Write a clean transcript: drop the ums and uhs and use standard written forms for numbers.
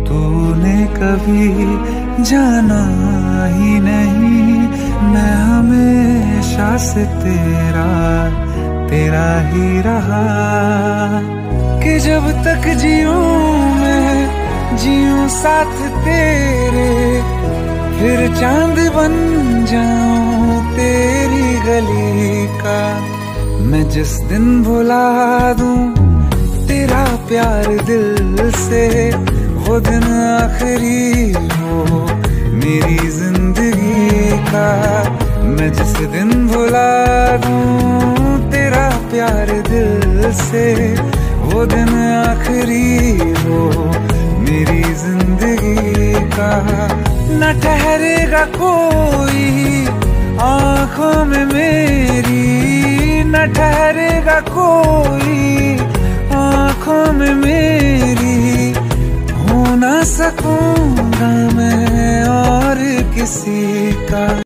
तूने कभी जाना ही नहीं, मैं हमेशा से तेरा ही रहा। कि जब तक जीऊं मैं जीऊं साथ तेरे, फिर चांद बन जाऊं तेरी गली का। मैं जिस दिन भुला दूं तेरा प्यार दिल से, वो दिन आखिरी हो मेरी जिंदगी का। मैं जिस दिन भुला दूं तेरा प्यार दिल से, वो दिन आखिरी हो मेरी जिंदगी का। न ठहरेगा कोई आँखों में मेरी, न ठहरेगा कोई आँखों में मेरी। हो ना सकूंगा मैं और किसी का।